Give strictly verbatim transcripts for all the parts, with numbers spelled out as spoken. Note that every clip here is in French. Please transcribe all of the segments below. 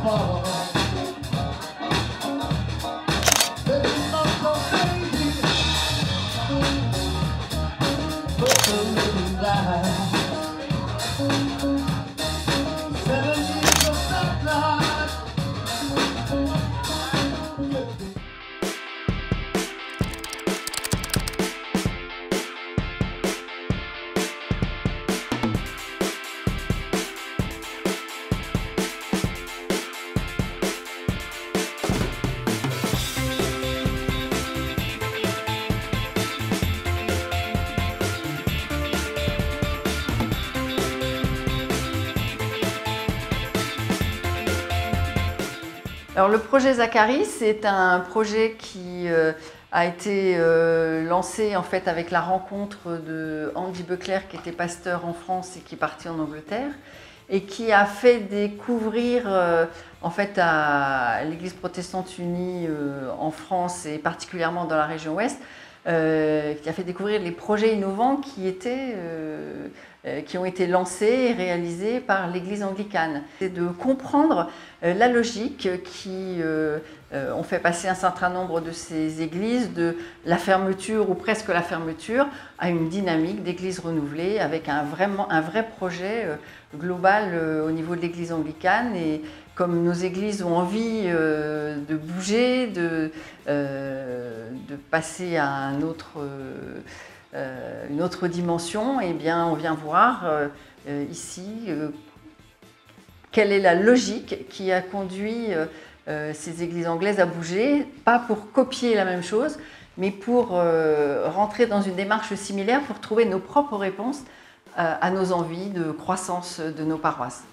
Alors, le projet Zacharie, c'est un projet qui euh, a été euh, lancé en fait avec la rencontre de Andy Buckler, qui était pasteur en France et qui est parti en Angleterre, et qui a fait découvrir euh, en fait à l'Église protestante unie euh, en France et particulièrement dans la région ouest, euh, qui a fait découvrir les projets innovants qui étaient euh, qui ont été lancés et réalisés par l'Église anglicane. C'est de comprendre la logique qui euh, ont fait passer un certain nombre de ces églises de la fermeture ou presque la fermeture à une dynamique d'église renouvelée avec un, vraiment, un vrai projet global au niveau de l'Église anglicane. Et comme nos églises ont envie euh, de bouger, de, euh, de passer à un autre euh, Euh, une autre dimension, eh bien, on vient voir euh, euh, ici euh, quelle est la logique qui a conduit euh, ces églises anglaises à bouger, pas pour copier la même chose, mais pour euh, rentrer dans une démarche similaire pour trouver nos propres réponses euh, à nos envies de croissance de nos paroisses.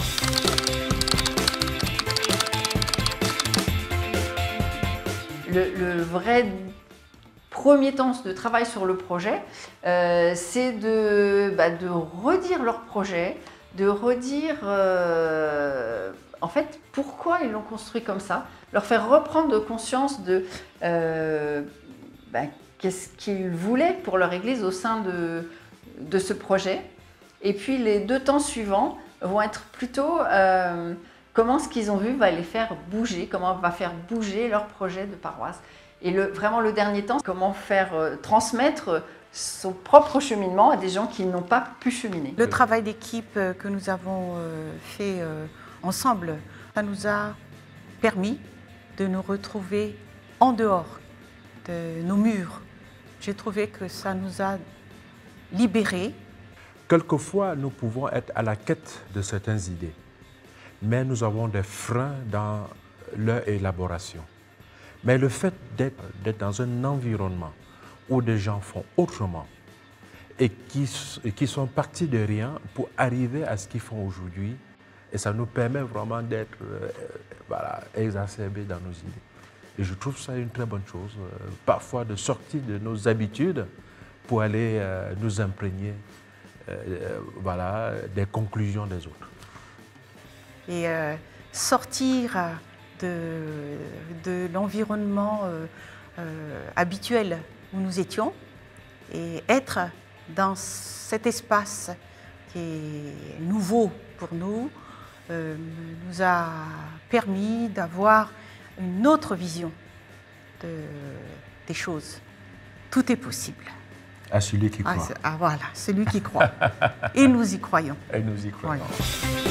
Le, le vrai premier temps de travail sur le projet, euh, c'est de, bah, de redire leur projet, de redire euh, en fait pourquoi ils l'ont construit comme ça, leur faire reprendre conscience de euh, bah, qu'est-ce qu'ils voulaient pour leur église au sein de, de ce projet. Et puis les deux temps suivants vont être plutôt euh, comment ce qu'ils ont vu va les faire bouger, comment va faire bouger leur projet de paroisse. Et le, vraiment le dernier temps, comment faire euh, transmettre son propre cheminement à des gens qui n'ont pas pu cheminer. Le travail d'équipe que nous avons euh, fait euh, ensemble, ça nous a permis de nous retrouver en dehors de nos murs. J'ai trouvé que ça nous a libérés. Quelquefois, nous pouvons être à la quête de certaines idées, mais nous avons des freins dans leur élaboration. Mais le fait d'être dans un environnement où des gens font autrement et qui, et qui sont partis de rien pour arriver à ce qu'ils font aujourd'hui, et ça nous permet vraiment d'être euh, voilà, exacerbés dans nos idées. Et je trouve ça une très bonne chose, euh, parfois de sortir de nos habitudes pour aller euh, nous imprégner euh, voilà, des conclusions des autres. Et euh, sortir de, de l'environnement euh, euh, habituel où nous étions et être dans cet espace qui est nouveau pour nous, euh, nous a permis d'avoir une autre vision de, des choses. Tout est possible. À celui qui croit. Ah, ah, voilà, celui qui croit. Et nous y croyons. Et nous y croyons. Voilà.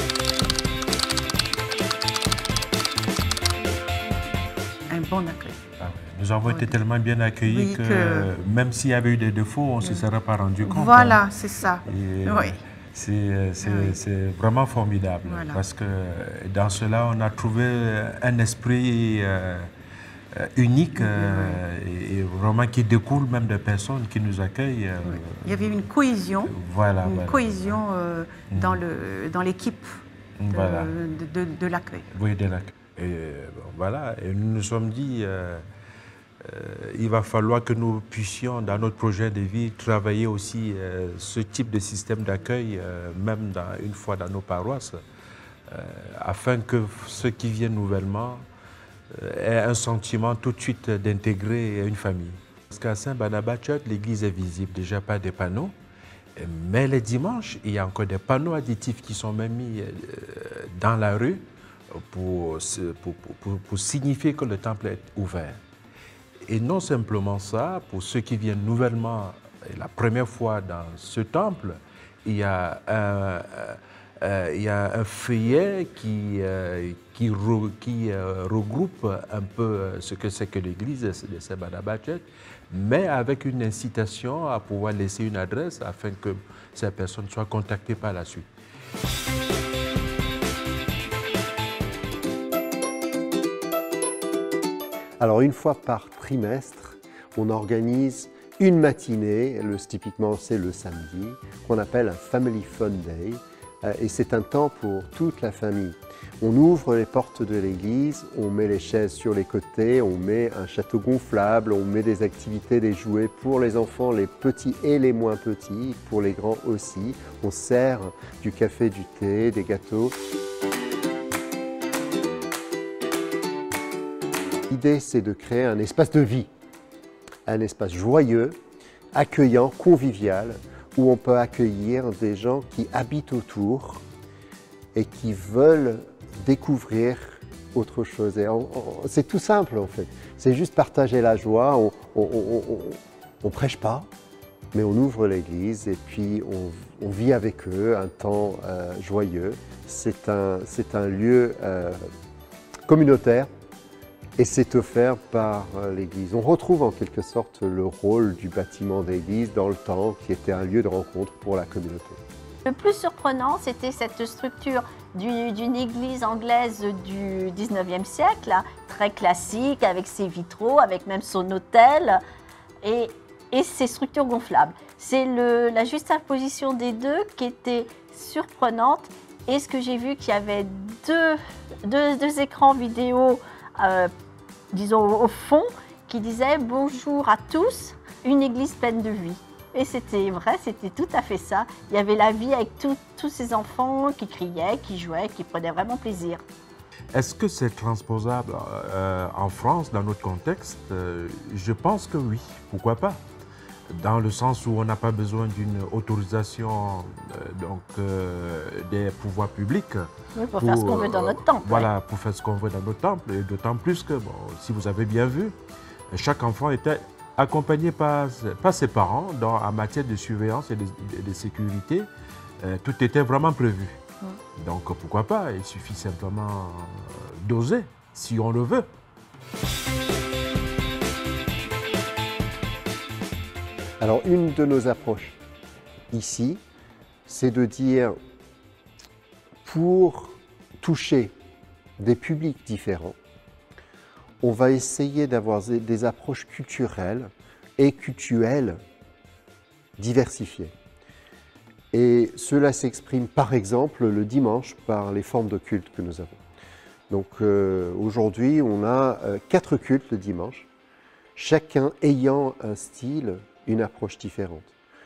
Un bon accueil. Ah ouais. Nous avons oui. été tellement bien accueillis oui, que, que même s'il y avait eu des défauts, on ne se serait pas rendu compte. Voilà, hein. c'est ça. Et oui. C'est oui. vraiment formidable voilà. Parce que dans cela, on a trouvé un esprit euh, unique euh, oui. et vraiment qui découle même des personnes qui nous accueillent. Euh, oui. Il y avait une cohésion, voilà, une voilà. cohésion euh, mmh. dans le dans l'équipe de, voilà. de, de, de l'accueil. Oui, de l'accueil. Et bon, voilà, et nous nous sommes dit, euh, euh, il va falloir que nous puissions, dans notre projet de vie, travailler aussi euh, ce type de système d'accueil, euh, même dans, une fois dans nos paroisses, euh, afin que ceux qui viennent nouvellement euh, aient un sentiment tout de suite d'intégrer une famille. Parce qu'à Saint-Barnabas Church, l'église est visible, déjà pas des panneaux, mais les dimanches, il y a encore des panneaux additifs qui sont même mis euh, dans la rue, pour, pour, pour, pour signifier que le temple est ouvert. Et non simplement ça, pour ceux qui viennent nouvellement, la première fois dans ce temple, il y a un, euh, il y a un feuillet qui, euh, qui, re, qui euh, regroupe un peu ce que c'est que l'église de Sebada-Bachet, mais avec une incitation à pouvoir laisser une adresse afin que ces personnes soient contactées par la suite. Alors une fois par trimestre, on organise une matinée, le, typiquement c'est le samedi, qu'on appelle un Family Fun Day, euh, et c'est un temps pour toute la famille. On ouvre les portes de l'église, on met les chaises sur les côtés, on met un château gonflable, on met des activités, des jouets pour les enfants, les petits et les moins petits, pour les grands aussi. On sert du café, du thé, des gâteaux. L'idée, c'est de créer un espace de vie, un espace joyeux, accueillant, convivial, où on peut accueillir des gens qui habitent autour et qui veulent découvrir autre chose. C'est tout simple en fait, c'est juste partager la joie, on ne prêche pas, mais on ouvre l'église et puis on, on vit avec eux un temps euh, joyeux. C'est un, c'est un lieu euh, communautaire. Et c'est offert par l'Église. On retrouve en quelque sorte le rôle du bâtiment d'église dans le temps, qui était un lieu de rencontre pour la communauté. Le plus surprenant, c'était cette structure d'une église anglaise du dix-neuvième siècle, très classique, avec ses vitraux, avec même son autel, et, et ses structures gonflables. C'est la juxtaposition des deux qui était surprenante. Et ce que j'ai vu, qu'il y avait deux, deux, deux écrans vidéo Euh, disons au fond, qui disait « Bonjour à tous, une église pleine de vie ». Et c'était vrai, c'était tout à fait ça. Il y avait la vie avec tout, tous ces enfants qui criaient, qui jouaient, qui prenaient vraiment plaisir. Est-ce que c'est transposable euh, en France, dans notre contexte? euh, Je pense que oui, pourquoi pas? Dans le sens où on n'a pas besoin d'une autorisation euh, donc, euh, des pouvoirs publics. Oui, pour, pour faire ce qu'on veut dans notre temple. Voilà, ouais. pour faire ce qu'on veut dans notre temple. Et d'autant plus que, bon, si vous avez bien vu, chaque enfant était accompagné par, par ses parents dans, en matière de surveillance et de, de, de sécurité. Euh, tout était vraiment prévu. Mm. Donc pourquoi pas? Il suffit simplement d'oser, si on le veut. Alors, une de nos approches ici, c'est de dire, pour toucher des publics différents, on va essayer d'avoir des approches culturelles et cultuelles diversifiées. Et cela s'exprime par exemple le dimanche par les formes de culte que nous avons. Donc euh, aujourd'hui, on a euh, quatre cultes le dimanche, chacun ayant un style, une approche différente.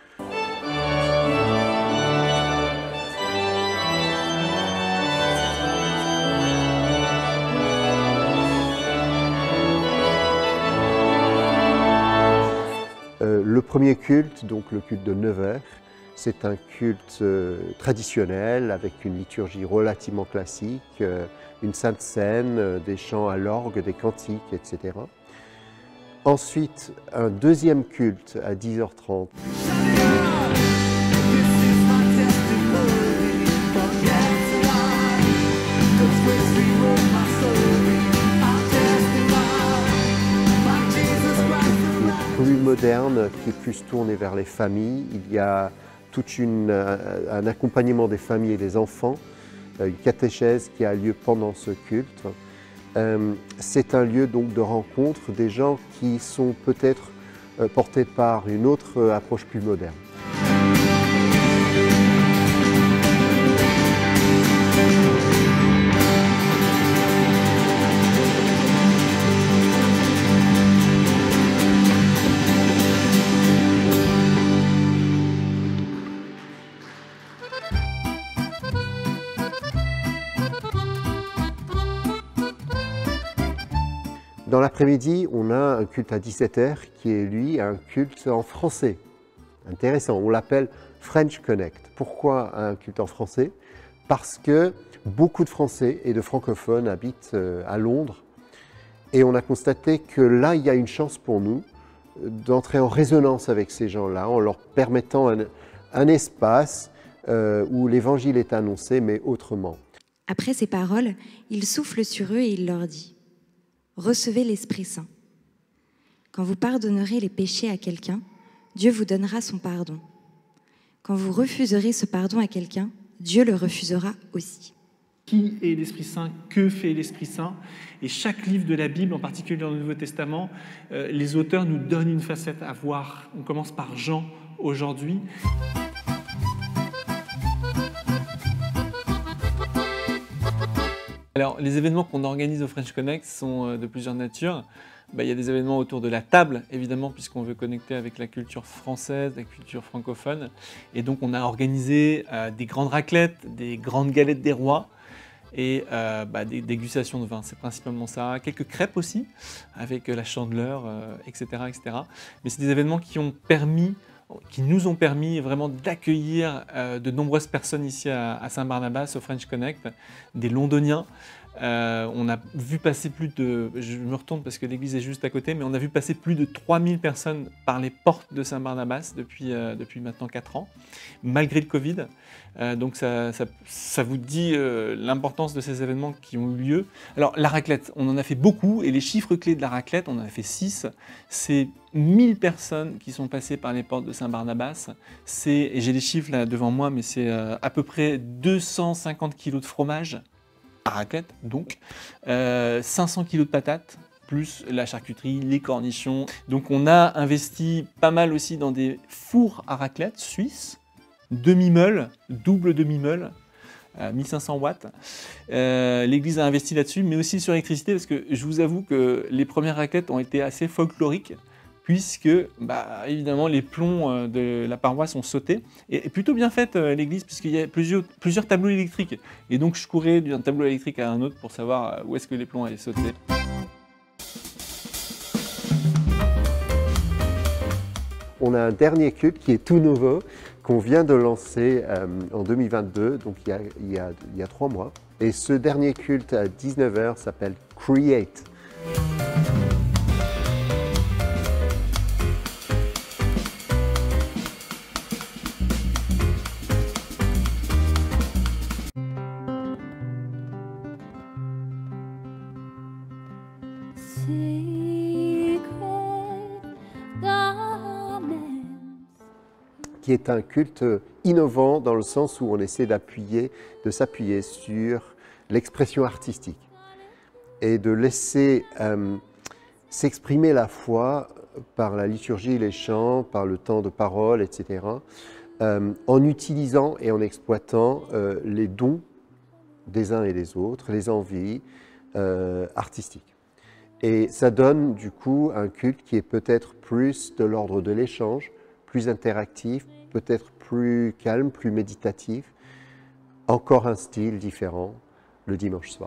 Euh, le premier culte, donc le culte de neuf heures, c'est un culte euh, traditionnel avec une liturgie relativement classique, euh, une sainte scène, euh, des chants à l'orgue, des cantiques, et cetera. Ensuite, un deuxième culte à dix heures trente. Plus moderne, qui est plus tourné vers les familles. Il y a tout une, un accompagnement des familles et des enfants, une catéchèse qui a lieu pendant ce culte. Euh, c'est un lieu donc de rencontre des gens qui sont peut-être euh, portés par une autre euh, approche plus moderne. Dans l'après-midi, on a un culte à dix-sept heures qui est, lui, un culte en français. Intéressant, on l'appelle French Connect. Pourquoi un culte en français? parce que beaucoup de Français et de francophones habitent euh, à Londres et on a constaté que là, il y a une chance pour nous d'entrer en résonance avec ces gens-là en leur permettant un, un espace euh, où l'évangile est annoncé, mais autrement. Après ces paroles, il souffle sur eux et il leur dit « Recevez l'Esprit Saint. Quand vous pardonnerez les péchés à quelqu'un, Dieu vous donnera son pardon. Quand vous refuserez ce pardon à quelqu'un, Dieu le refusera aussi. » Qui est l'Esprit Saint? Que fait l'Esprit Saint? Et chaque livre de la Bible, en particulier dans le Nouveau Testament, euh, les auteurs nous donnent une facette à voir. On commence par Jean aujourd'hui. Alors, les événements qu'on organise au French Connect sont de plusieurs natures. Bah, il y a des événements autour de la table, évidemment, puisqu'on veut connecter avec la culture française, la culture francophone. Et donc, on a organisé euh, des grandes raclettes, des grandes galettes des rois et euh, bah, des dégustations de vin. C'est principalement ça. Quelques crêpes aussi, avec la chandeleur, euh, et cetera, et cetera. Mais c'est des événements qui ont permis, qui nous ont permis vraiment d'accueillir euh, de nombreuses personnes ici à, à Saint-Barnabas, au French Connect, des Londoniens. Euh, on a vu passer plus de, je me retourne parce que l'église est juste à côté, mais on a vu passer plus de trois mille personnes par les portes de Saint-Barnabas depuis, euh, depuis maintenant quatre ans, malgré le Covid. Euh, donc ça, ça, ça vous dit euh, l'importance de ces événements qui ont eu lieu. Alors la raclette, on en a fait beaucoup et les chiffres clés de la raclette, on en a fait six. C'est mille personnes qui sont passées par les portes de Saint-Barnabas. Et j'ai les chiffres là devant moi, mais c'est euh, à peu près deux cent cinquante kilos de fromage. À raclette, donc, euh, cinq cents kilos de patates, plus la charcuterie, les cornichons. Donc on a investi pas mal aussi dans des fours à raclette suisses, demi-meule, double demi-meule, à mille cinq cents watts. Euh, L'église a investi là-dessus, mais aussi sur l'électricité, parce que je vous avoue que les premières raclettes ont été assez folkloriques, puisque, bah, évidemment, les plombs de la paroisse ont sauté. Et plutôt bien faite, l'église, puisqu'il y a plusieurs, plusieurs tableaux électriques. Et donc, je courais d'un tableau électrique à un autre pour savoir où est-ce que les plombs allaient sauter. On a un dernier culte qui est tout nouveau, qu'on vient de lancer euh, en deux mille vingt-deux, donc il y, a, il, y a, il y a trois mois. Et ce dernier culte à dix-neuf heures s'appelle Create. Qui est un culte innovant dans le sens où on essaie d'appuyer, de s'appuyer sur l'expression artistique et de laisser euh, s'exprimer la foi par la liturgie, les chants, par le temps de parole, et cetera, euh, en utilisant et en exploitant euh, les dons des uns et des autres, les envies euh, artistiques. Et ça donne du coup un culte qui est peut-être plus de l'ordre de l'échange, plus interactif, peut-être plus calme, plus méditatif, encore un style différent le dimanche soir.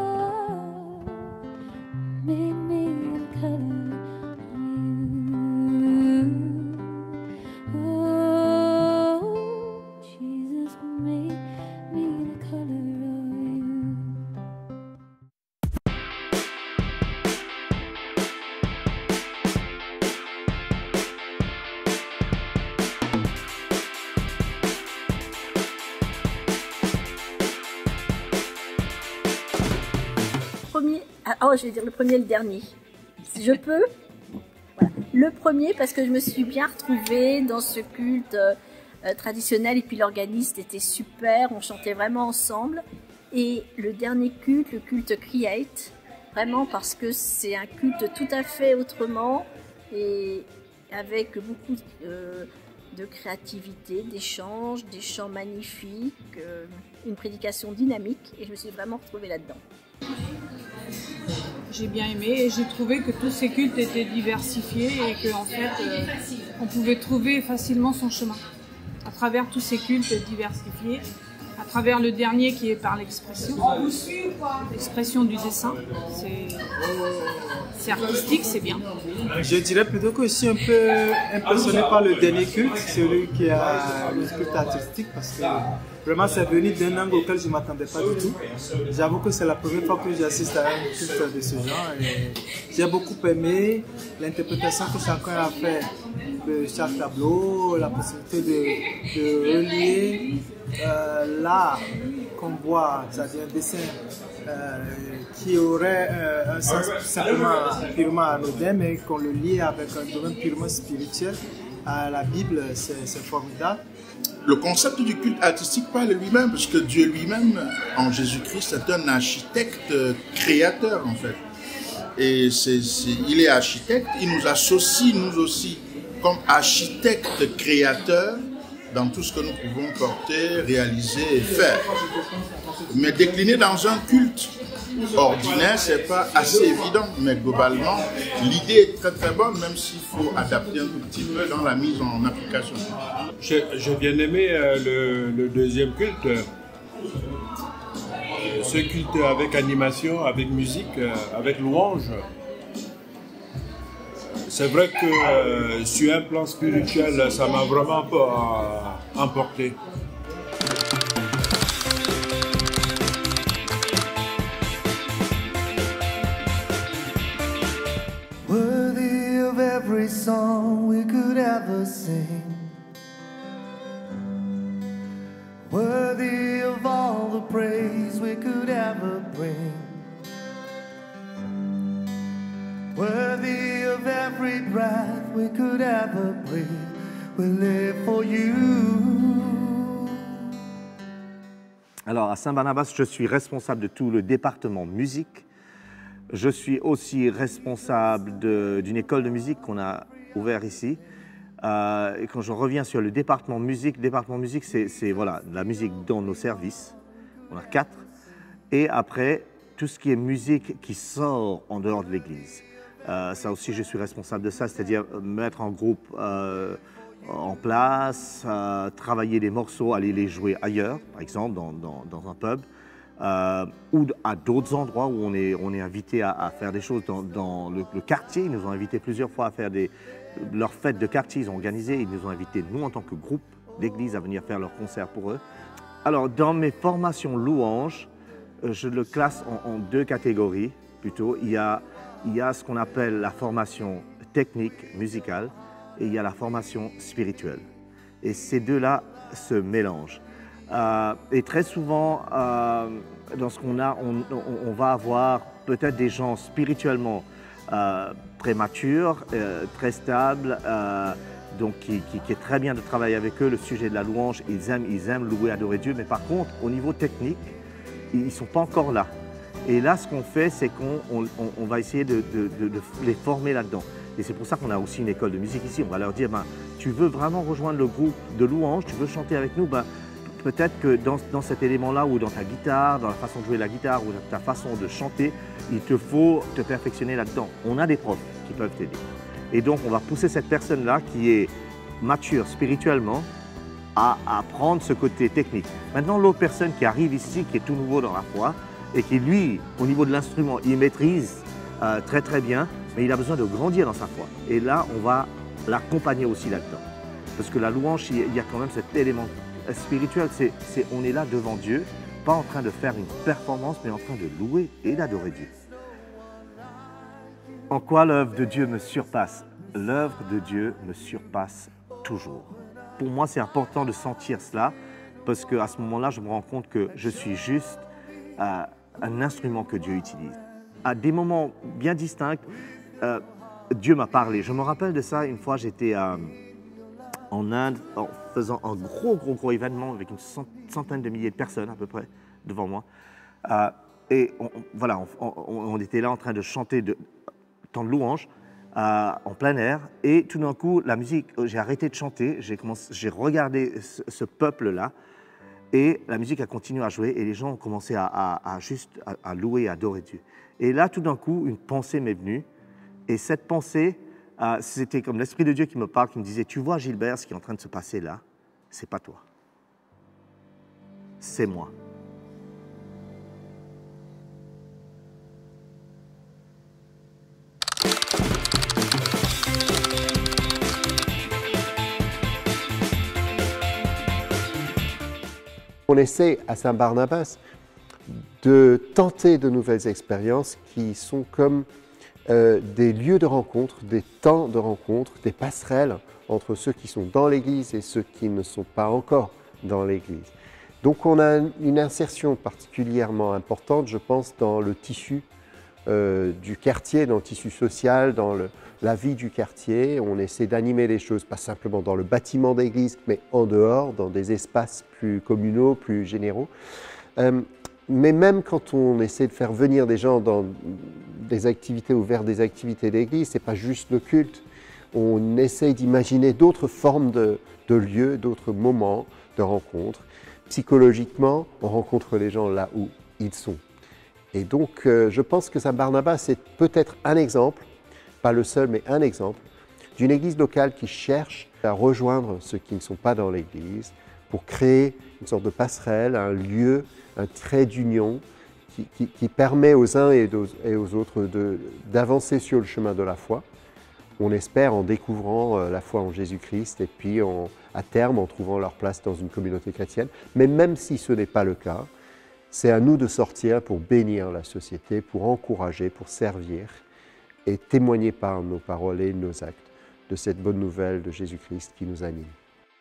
Oh, je vais dire le premier et le dernier. Si je peux. Voilà. Le premier parce que je me suis bien retrouvée dans ce culte euh, traditionnel et puis l'organiste était super, on chantait vraiment ensemble. Et le dernier culte, le culte Create, vraiment parce que c'est un culte tout à fait autrement et avec beaucoup euh, de créativité, d'échanges, des chants magnifiques, euh, une prédication dynamique et je me suis vraiment retrouvée là-dedans. J'ai bien aimé et j'ai trouvé que tous ces cultes étaient diversifiés et qu'en fait, euh, on pouvait trouver facilement son chemin à travers tous ces cultes diversifiés, à travers le dernier qui est par l'expression, l'expression du dessin. C'est artistique, c'est bien. Je dirais plutôt que je suis un peu impressionné par le dernier culte, celui qui a le culte artistique, parce que Vraiment, c'est venu d'un angle auquel je ne m'attendais pas du tout. J'avoue que c'est la première fois que j'assiste à un culte de ce genre. J'ai beaucoup aimé l'interprétation que chacun a fait de chaque tableau, la possibilité de, de relier euh, l'art qu'on voit, c'est-à-dire un dessin euh, qui aurait euh, un sens simplement purement anodin, mais qu'on le lie avec un domaine purement spirituel. À la Bible, c'est formidable. Le concept du culte artistique parle lui-même, parce que Dieu lui-même, en Jésus-Christ, est un architecte créateur, en fait. Et c'est, c'est, il est architecte, il nous associe, nous aussi, comme architectes créateurs, dans tout ce que nous pouvons porter, réaliser et faire. Mais décliner dans un culte ordinaire, c'est pas assez évident, mais globalement, l'idée est très très bonne, même s'il faut adapter un tout petit peu dans la mise en application. J'ai j'ai bien aimé euh, le, le deuxième culte, euh, ce culte avec animation, avec musique, euh, avec louange. C'est vrai que euh, sur un plan spirituel, ça m'a vraiment pas euh, emporté. Worthy of every song we could ever sing, worthy of all the praise we could ever bring, worthy of every breath we could ever breathe, we live for you. Alors à Saint-Barnabas, je suis responsable de tout le département musique. Je suis aussi responsable d'une école de musique qu'on a ouverte ici. Euh, et quand je reviens sur le département musique, département musique, c'est voilà, la musique dans nos services. On a quatre. Et après, tout ce qui est musique qui sort en dehors de l'église. Euh, ça aussi, je suis responsable de ça, c'est-à-dire mettre un groupe euh, en place, euh, travailler des morceaux, aller les jouer ailleurs, par exemple dans, dans, dans un pub. Euh, ou à d'autres endroits où on est, on est invité à, à faire des choses dans, dans le, le quartier. Ils nous ont invités plusieurs fois à faire des, leurs fêtes de quartier, ils ont organisé, ils nous ont invités, nous en tant que groupe d'église, à venir faire leurs concerts pour eux. Alors dans mes formations louanges, je le classe en, en deux catégories plutôt. Il y a, il y a ce qu'on appelle la formation technique, musicale, et il y a la formation spirituelle. Et ces deux-là se mélangent. Euh, et très souvent, euh, dans ce qu'on a, on, on, on va avoir peut-être des gens spirituellement euh, très matures, euh, très stables, euh, donc qui, qui, qui est très bien de travailler avec eux. Le sujet de la louange, ils aiment, ils aiment louer, adorer Dieu, mais par contre, au niveau technique, ils ne sont pas encore là. Et là, ce qu'on fait, c'est qu'on on, on va essayer de, de, de, de les former là-dedans. Et c'est pour ça qu'on a aussi une école de musique ici. On va leur dire, ben, tu veux vraiment rejoindre le groupe de louange, tu veux chanter avec nous, ben, peut-être que dans, dans cet élément-là, ou dans ta guitare, dans la façon de jouer la guitare, ou dans ta façon de chanter, il te faut te perfectionner là-dedans. On a des profs qui peuvent t'aider. Et donc, on va pousser cette personne-là qui est mature spirituellement à apprendre ce côté technique. Maintenant, l'autre personne qui arrive ici, qui est tout nouveau dans la foi, et qui, lui, au niveau de l'instrument, il maîtrise euh, très très bien, mais il a besoin de grandir dans sa foi. Et là, on va l'accompagner aussi là-dedans. Parce que la louange, il y a quand même cet élément spirituel, c'est, c'est, on est là devant Dieu, pas en train de faire une performance, mais en train de louer et d'adorer Dieu. En quoi l'œuvre de Dieu me surpasse? L'œuvre de Dieu me surpasse toujours. Pour moi, c'est important de sentir cela, parce qu'à ce moment-là, je me rends compte que je suis juste euh, un instrument que Dieu utilise. À des moments bien distincts, euh, Dieu m'a parlé. Je me rappelle de ça, une fois j'étais euh, en Inde, en faisant un gros, gros, gros événement avec une centaine de milliers de personnes à peu près devant moi. Euh, et on, on, voilà, on, on, on était là en train de chanter de, temps de louange euh, en plein air. Et tout d'un coup, la musique, j'ai arrêté de chanter, j'ai, commencé, j'ai regardé ce, ce peuple-là et la musique a continué à jouer et les gens ont commencé à, à, à juste à, à louer et à adorer Dieu. Et là, tout d'un coup, une pensée m'est venue et cette pensée, Euh, c'était comme l'Esprit de Dieu qui me parle, qui me disait, tu vois Gilbert, ce qui est en train de se passer là, c'est pas toi, c'est moi. on essaie à Saint-Barnabas de tenter de nouvelles expériences qui sont comme euh, des lieux de rencontre, des temps de rencontre, des passerelles entre ceux qui sont dans l'Église et ceux qui ne sont pas encore dans l'Église. Donc on a une insertion particulièrement importante, je pense, dans le tissu euh, du quartier, dans le tissu social, dans le, la vie du quartier. On essaie d'animer les choses, pas simplement dans le bâtiment d'église, mais en dehors, dans des espaces plus communaux, plus généraux. Euh, mais même quand on essaie de faire venir des gens dans des activités ou vers des activités d'église, ce n'est pas juste le culte. On essaie d'imaginer d'autres formes de, de lieux, d'autres moments de rencontres. Psychologiquement, on rencontre les gens là où ils sont. Et donc, euh, je pense que Saint-Barnabas, c'est peut-être un exemple, pas le seul, mais un exemple, d'une église locale qui cherche à rejoindre ceux qui ne sont pas dans l'église pour créer une sorte de passerelle, un lieu, un trait d'union qui, qui, qui permet aux uns et aux, et aux autres d'avancer sur le chemin de la foi. On espère en découvrant euh, la foi en Jésus-Christ et puis en, à terme en trouvant leur place dans une communauté chrétienne. Mais même si ce n'est pas le cas, c'est à nous de sortir pour bénir la société, pour encourager, pour servir et témoigner par nos paroles et nos actes de cette bonne nouvelle de Jésus-Christ qui nous anime.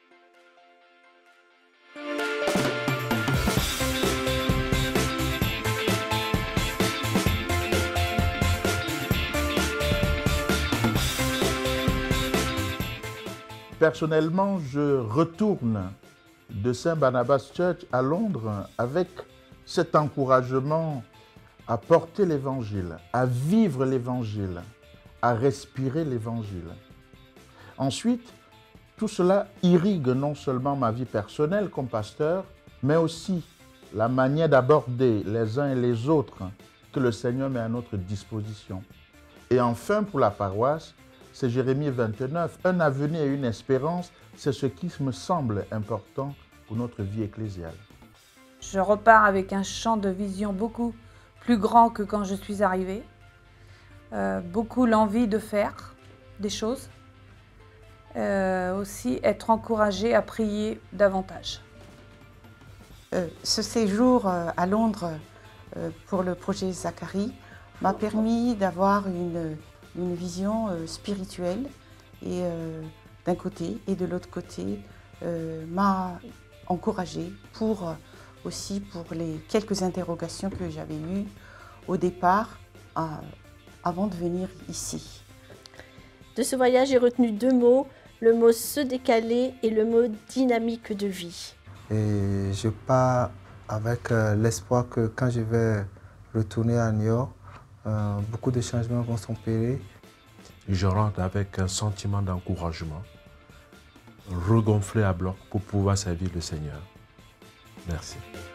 Personnellement, je retourne de Saint-Barnabas Church à Londres avec cet encouragement à porter l'Évangile, à vivre l'Évangile, à respirer l'Évangile. Ensuite, tout cela irrigue non seulement ma vie personnelle comme pasteur, mais aussi la manière d'aborder les uns et les autres que le Seigneur met à notre disposition. Et enfin, pour la paroisse, c'est Jérémie vingt-neuf, un avenir et une espérance, c'est ce qui me semble important pour notre vie ecclésiale. Je repars avec un champ de vision beaucoup plus grand que quand je suis arrivée. Euh, beaucoup l'envie de faire des choses. Euh, aussi être encouragée à prier davantage. Euh, ce séjour euh, à Londres euh, pour le projet Zacharie m'a permis d'avoir une, une vision euh, spirituelle et euh, d'un côté et de l'autre côté euh, m'a encouragée pour euh, aussi pour les quelques interrogations que j'avais eues au départ euh, avant de venir ici. De ce voyage, j'ai retenu deux mots, le mot se décaler et le mot dynamique de vie. Et je pars avec euh, l'espoir que quand je vais retourner à New York, euh, beaucoup de changements vont s'opérer. Je rentre avec un sentiment d'encouragement, regonflé à bloc pour pouvoir servir le Seigneur. Merci.